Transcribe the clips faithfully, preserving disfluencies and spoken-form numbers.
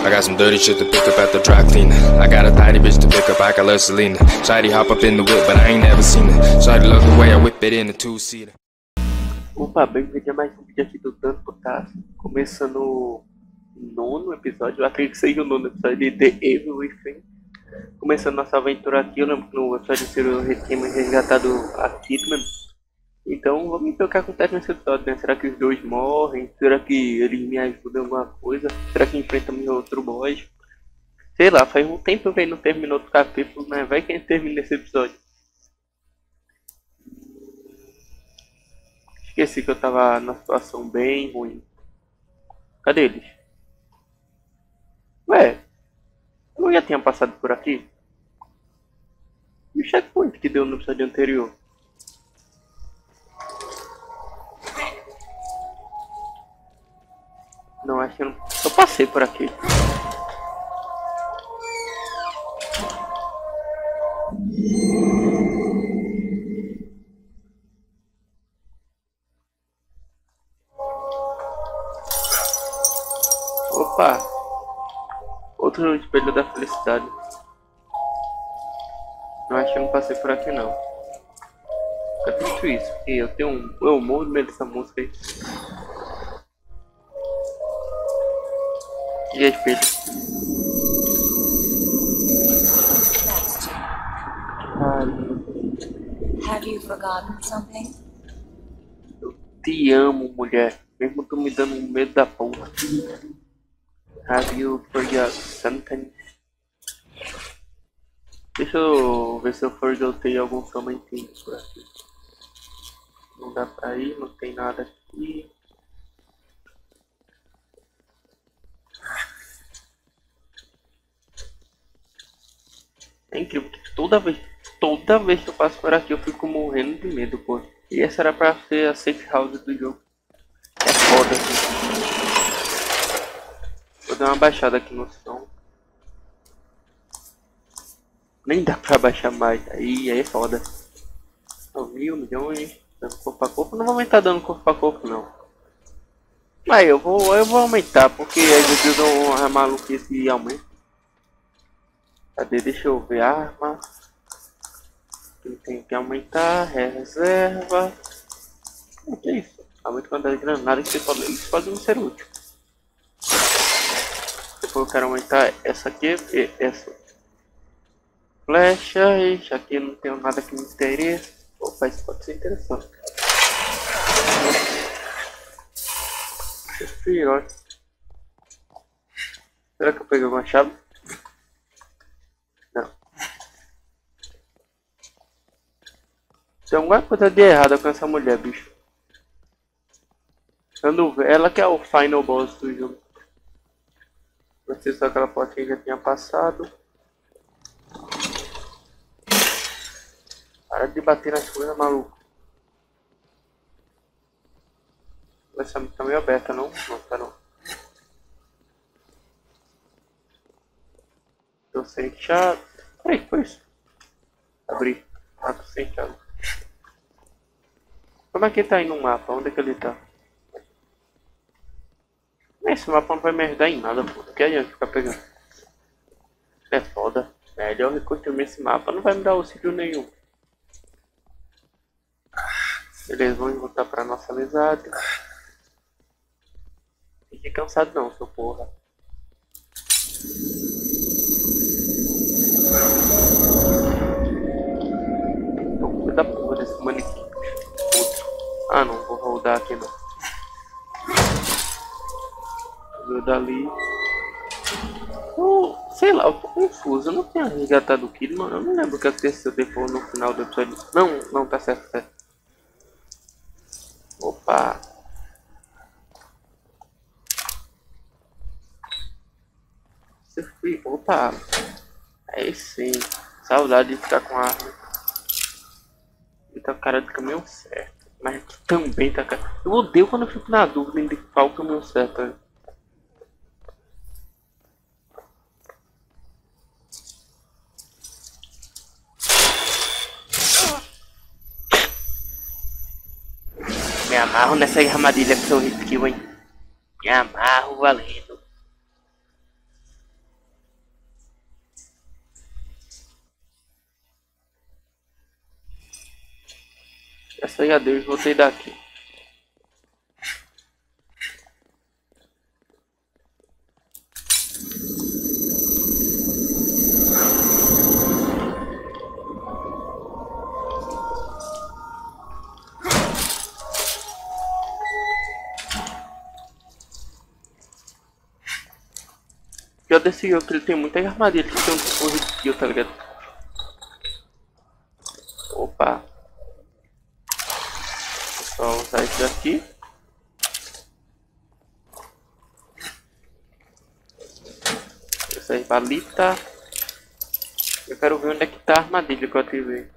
I got some dirty shit to pick up at the dry cleaner. I got a tidy bitch to pick up, I got love Selena. Shawty hop up in the whip, but I ain't never seen her. Shawty love the way I whip it in a two-seater. Opa, bem-vindo a mais um vídeo aqui do Tanto Potássio. Começando o nono episódio, eu acredito que seja o nono episódio de The Evil Within. Começando nossa aventura aqui, eu lembro que no episódio anterior eu tínhamos resgatado a Kidman. Então vamos ver o que acontece nesse episódio, né? Será que os dois morrem? Será que eles me ajudam em alguma coisa? Será que enfrentamos outro boss? Sei lá, faz um tempo que não terminou o capítulo, né? Vai que a gente termina esse episódio. Esqueci que eu tava numa situação bem ruim. Cadê eles? Ué, eu não já tinha passado por aqui? E o checkpoint que deu no episódio anterior? Não, acho que eu não... Eu passei por aqui. Opa! Outro espelho da felicidade. Não, acho que eu não passei por aqui não. Eu tenho isso, porque eu tenho um... Eu morro de medo dessa música aí. E a espelho? Have you forgotten something? Eu te amo, mulher. Mesmo tu me dando um medo da porra. Have you forgot something? Deixa eu ver se eu forgotei algum somentinho por aqui. Não dá pra ir, não tem nada aqui. É incrível que toda vez, toda vez que eu passo por aqui eu fico morrendo de medo, pô. E essa era pra ser a safe house do jogo. É foda. Vou dar uma baixada aqui no som. Nem dá pra baixar mais. Aí, aí é foda. Mil milhões. Dando corpo a corpo. Não vou aumentar dando corpo a corpo, não. Mas eu vou, eu vou aumentar. Porque às vezes eu dou uma maluquice e aumento. Cadê? Deixa eu ver. Arma. Tem que aumentar. Reserva. O que é isso? Aumenta a quantidade de granada que você pode. Isso pode não ser útil. Depois eu quero aumentar essa aqui. E essa. Flecha. Ixi, aqui não tenho nada que me interesse. Opa, isso pode ser interessante. Pior. Será que eu peguei uma chave? Não. Tem alguma coisa de errada com essa mulher, bicho. Quando ela que é o final boss do jogo. Não sei se aquela portinha já tinha passado. Para de bater nas coisas, maluco. Essa tá meio aberta, não? Não, tá não. Tô sem chave. Peraí, que foi isso? Abri. Ah, tô sem chave. Como é que ele tá aí no mapa? Onde é que ele tá? Esse mapa não vai me ajudar em nada, pô. Que adianta ficar pegando? É foda. Melhor reconstruir esse mapa. Não vai me dar auxílio nenhum. Beleza, vamos voltar pra nossa amizade. Fique cansado não, seu porra. Tô com medo da porra desse manequim. Outro. Ah não, vou rodar aqui não. Vou dali. Oh, sei lá, eu tô confuso. Eu não tinha resgatado o Kidman. Eu não lembro o que aconteceu depois no final do episódio. Não, não, tá certo, certo. Opa! Opa! Aí sim, saudade de ficar com a arma. E tá cara de caminhão certo. Mas também tá cara. Eu odeio quando eu fico na dúvida de qual caminhão certo é. Me amarro nessa armadilha que sou rico, hein? Me amarro valendo. Essa aí, adeus, voltei daqui. Já desse jogo que ele tem muita armadilha, que tem um dispositivo, tá ligado? Opa. Vou só usar isso daqui. Essa aí, balita. Eu quero ver onde é que tá a armadilha que eu ativei.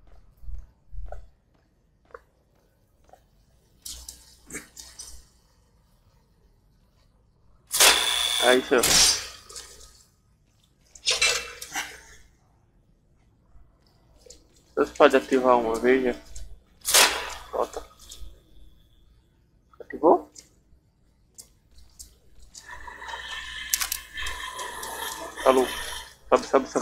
Aí, senhor. Você pode ativar uma vez, já. Volta. Ativou? Falou. Sobe, sobe, sobe.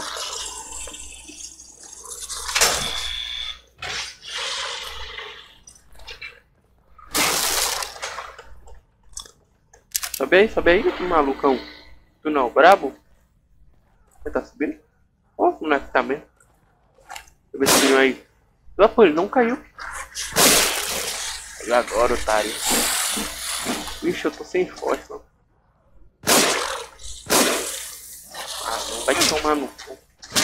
Sobe aí, sobe aí, malucão. Tu não, brabo? Você tá subindo? Ó, oh, não é que tá mesmo. Deixa eu ver se tem aí. Ah, pô, ele não caiu. Eu adoro, otário. Vixe, eu tô sem força. Não. Ah, não vai tomar no cu.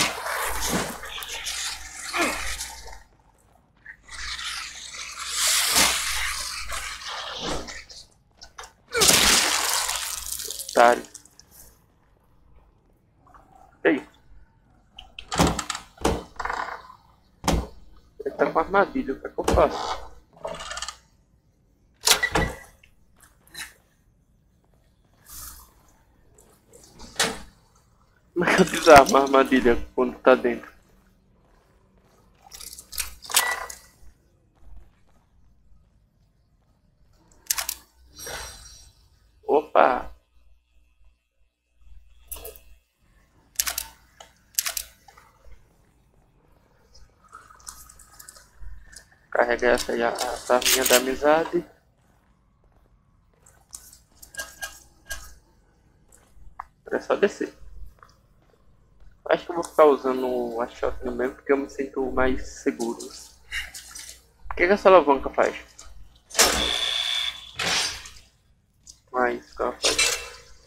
Otário. E aí? Ele tá com armadilha, o que é que eu faço? Como é que eu desarmo a armadilha quando tá dentro? Opa! Carregar essa aí, a, a arminha da amizade. É só descer. Acho que eu vou ficar usando a shotgun mesmo, porque eu me sinto mais seguro. O que, que essa alavanca faz? Mais o que ela faz?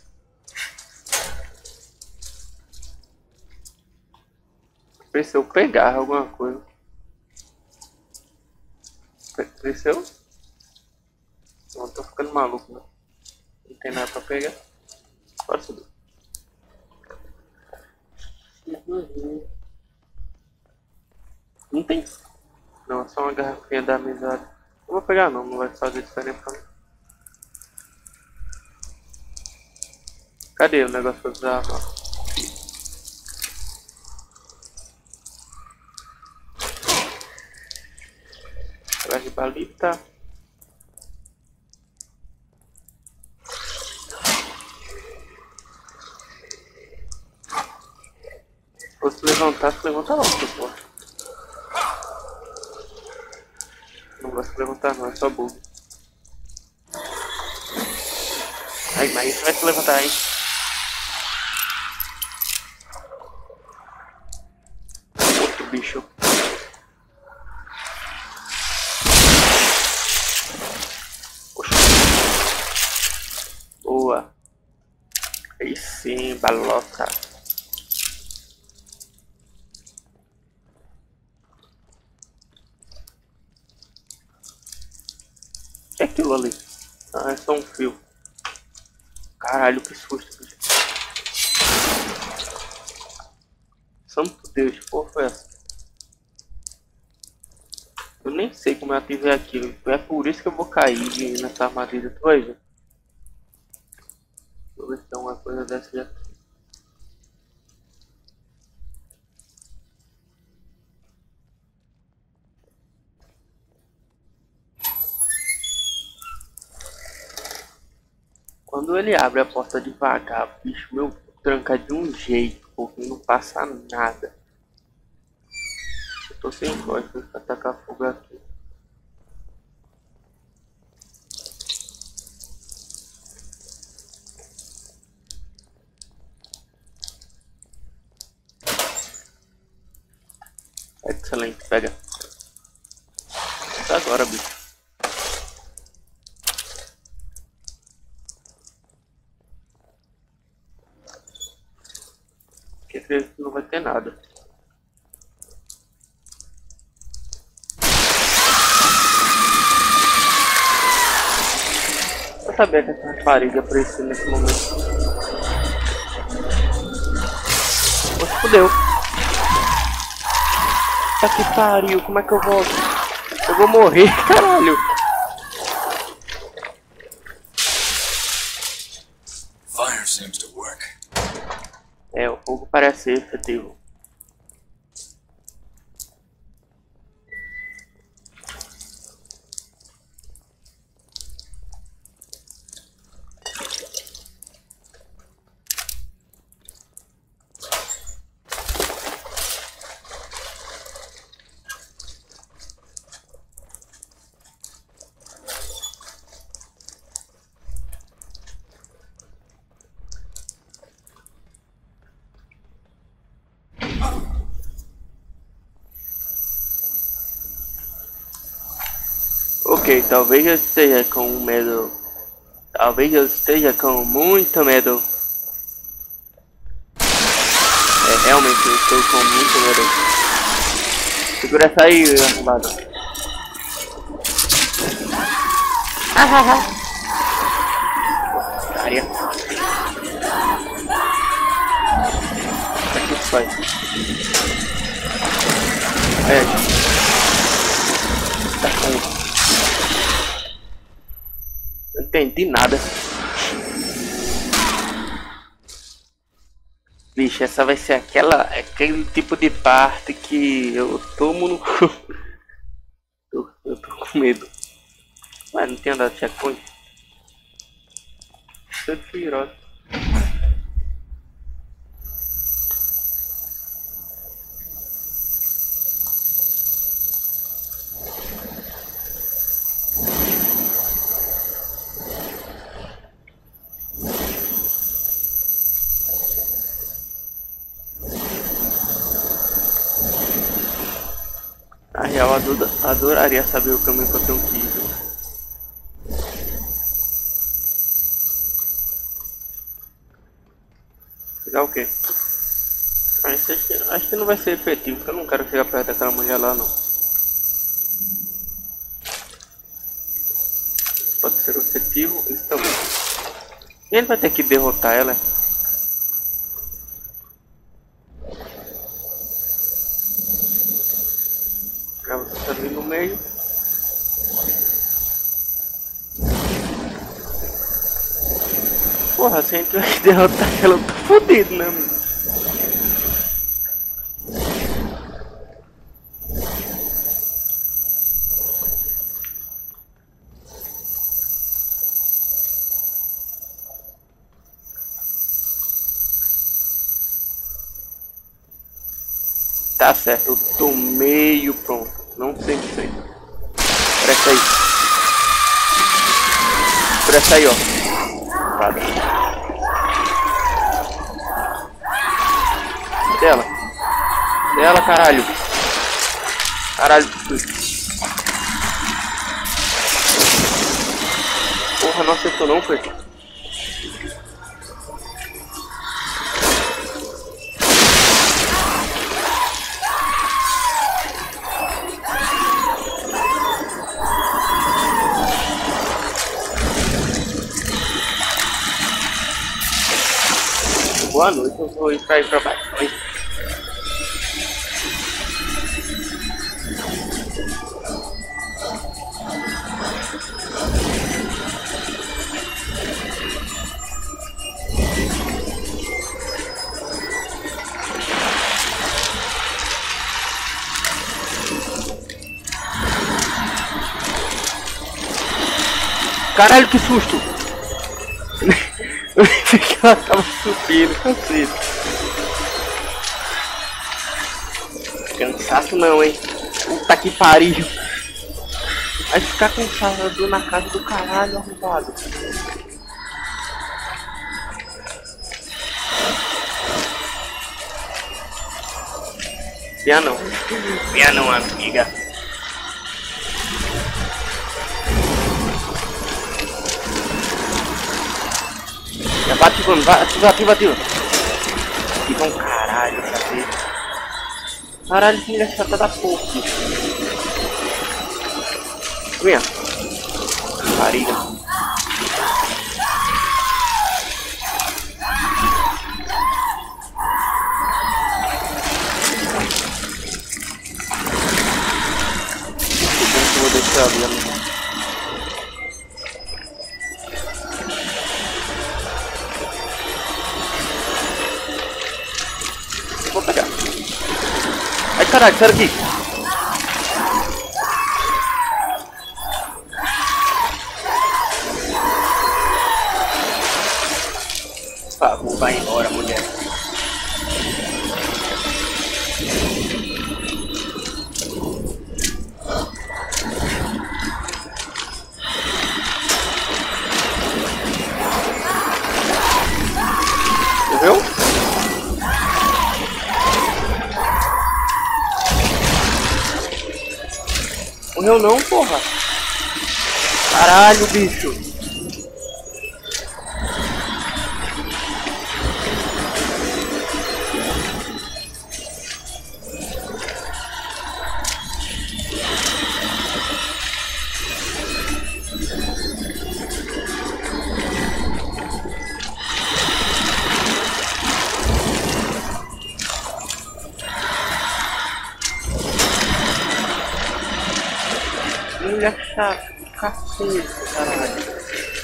Pensei eu pegar alguma coisa. Cresceu? Não, tô ficando maluco, né? Não tem nada pra pegar. Pode subir. Uhum. Não tem? Não, é só uma garrafinha da amizade. Não vou pegar não, não vai fazer diferença pra mim. Cadê o negócio da arma? Atrás de balita. Se fosse levantar, se levanta logo, pessoal. Não gosto de levantar não, é só burro. Ai, mas isso vai se levantar, hein? Outro bicho. Poxa. Boa. Aí sim, baloca. O que é aquilo ali? Ah, é só um fio. Caralho, que susto. Santo Deus, que porra foi essa? Eu nem sei como eu ativei aquilo. É por isso que eu vou cair nessa armadilha. Tu vai ver. Deixa eu ver se tem uma coisa dessa já. Quando ele abre a porta devagar, bicho, meu, tranca de um jeito, porque não passa nada. Eu tô sem voz pra atacar fogo aqui. Excelente, pega. Agora, bicho. Que não vai ter nada. Eu sabia que essa rapariga apareceu nesse momento. Nossa, fudeu. Tá que pariu, como é que eu volto? Eu vou morrer, caralho. Fire seems to work. É, o fogo parece ser efetivo. Ok, talvez eu esteja com medo. Talvez eu esteja com muito medo. É, realmente eu estou com muito medo. Segura essa aí, arrombado. Caria. O que isso faz? É. Tá com... Não entendi nada. Bicho, essa vai ser aquela, aquele tipo de parte que eu tomo no cu. eu, eu tô com medo. Ué, não tem andado checkpoint? Isso é pirosa. Na real, eu adoraria saber o caminho que eu tenho que ir. Pegar o quê? Ah, isso acho, que, acho que não vai ser efetivo, porque eu não quero chegar perto daquela mulher lá, não. Pode ser efetivo, isso também. E ele vai ter que derrotar ela. Você tá ali no meio. Porra, se a gente vai derrotar ela, eu tô fodido, né, mano? Tá certo, eu tô meio pronto, não cem por cento. Presta aí. Presta aí, ó. Cadê ela? Cadê ela, caralho? Caralho. Porra, não acertou não, foi? Boa noite, eu vou ir pra ir pra baixo. Oi. Caralho, que susto! Eu pensei que ela tava subindo, cacete. Cansaço não, hein? Puta que pariu. Vai ficar cansado na casa do caralho, arrombado. Venha não. Venha não, amiga. Já vai ativando, vai, ativa, ativa, ativa. Ativa um caralho, cadê? Caralho, que mulher chata da porra. Venha. Pariga. Vou deixar ali, amigo. Vou pegar. Ai caralho, sai daqui. Por favor, vai embora, mulher. Morreu? Morreu não, porra. Caralho, bicho. Mulher chata, cacete, caralho.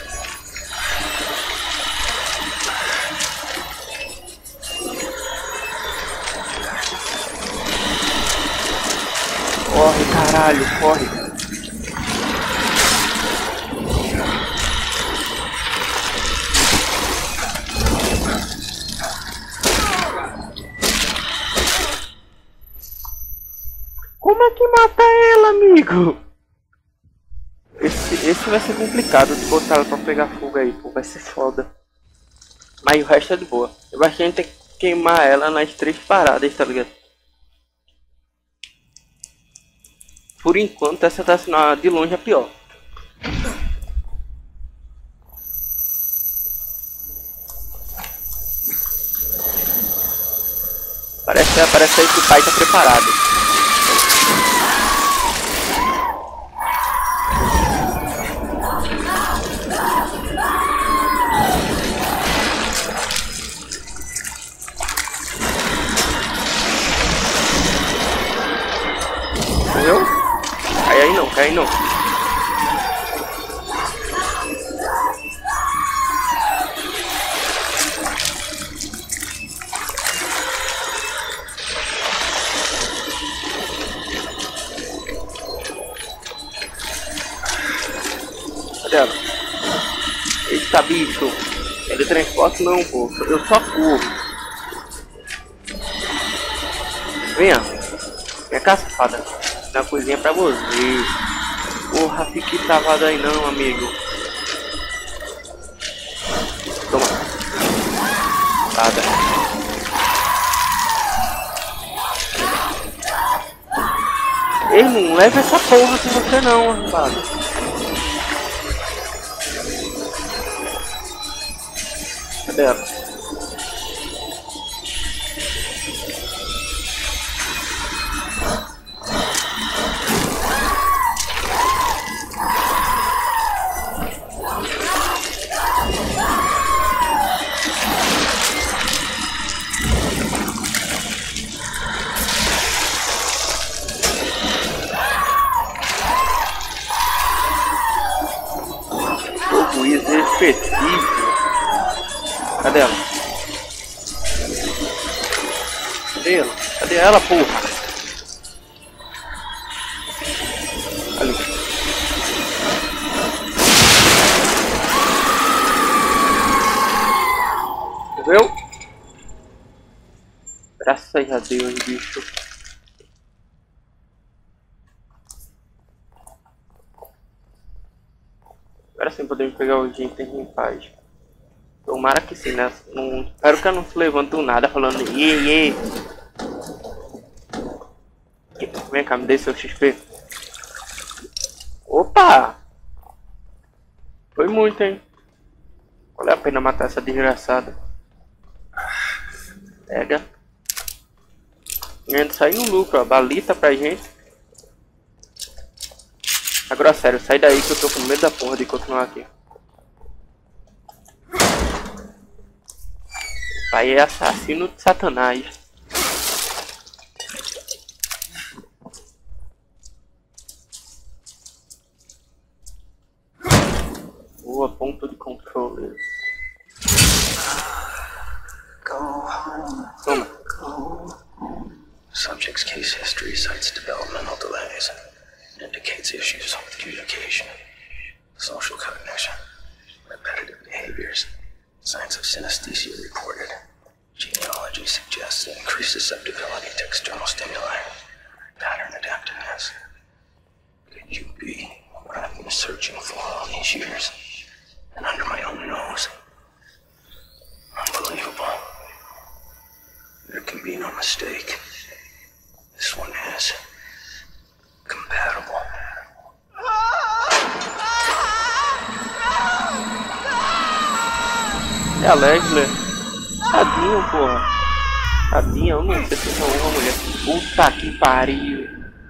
Corre, caralho, corre. Como é que mata ela, amigo? Esse, esse vai ser complicado de botar ela pra pegar fogo aí, pô, vai ser foda. Mas o resto é de boa. Eu acho que a gente tem que queimar ela nas três paradas, tá ligado? Por enquanto essa tá sendo de longe a pior. Parece, parece aí que o pai tá preparado. Morreu? Cai aí não, cai aí não. Cadê ela? Eita bicho. Teletransporte não, pô. Eu só corro. Venha. Minha caçada. Na coisinha pra você. Porra, fique travado aí não, amigo. Toma. Nada. Ei, não leva essa porra com você não, arrombado. Cadê ela? Efetivo. Cadê ela? Cadê ela? Cadê ela, porra? Ali. Viu? Graças a Deus, bicho. Agora sim podemos pegar os itens em paz. Tomara que sim, né? Não, espero que eu não se levante do nada falando iê, iê. Vem cá, me dê seu X P. Opa! Foi muito, hein? Vale a pena matar essa desgraçada. Pega. E ainda sai no lucro, ó. Balita pra gente. Agora sério, sai daí que eu tô com medo da porra de continuar aqui. O pai é assassino de Satanás. Boa, ponto de controle. Toma. Subject's case history cites developmental delays. Indicates issues with communication, social cognition, repetitive behaviors. Signs of synesthesia reported. Genealogy suggests increased susceptibility to external stimuli. Pattern adaptiveness. Could you be what I've been searching for all these years? And under my own nose. Unbelievable. There can be no mistake. This one is compatible. É a Leslie. Tadinho, porra. Tadinho, eu não sei se é uma mulher. Puta que pariu.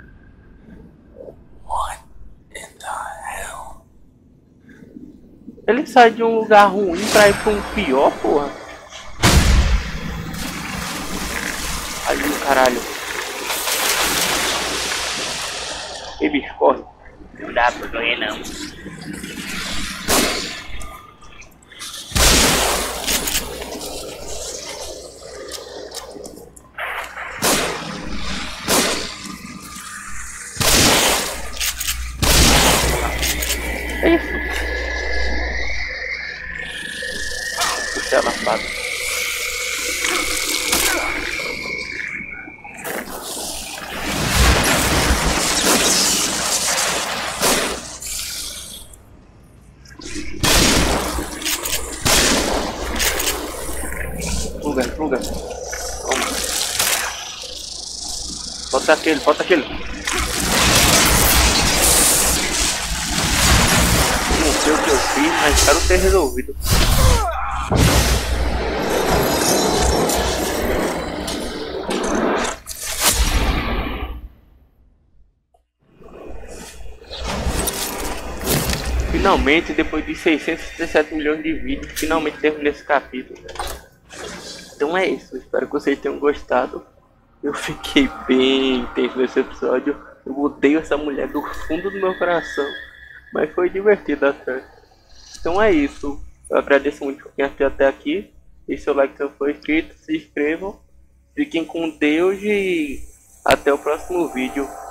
What in the hell? Ele sai de um lugar ruim pra ir pra um pior, porra. Aí, caralho. Ei, bicho, corre. Não dá pra correr, não. É isso. Puxa ela lapada. Pluga, pluga. Toma. Bota aquele, bota aquele. Não sei o que eu fiz, mas espero ter resolvido. Finalmente, depois de seiscentos e dezessete milhões de vídeos, finalmente terminei esse capítulo. Então é isso, espero que vocês tenham gostado. Eu fiquei bem tenso nesse episódio. Eu odeio essa mulher do fundo do meu coração, mas foi divertido até. Então é isso, eu agradeço muito por quem assistiu até aqui. Deixe seu like se não for inscrito, se inscrevam. Fiquem com Deus e até o próximo vídeo.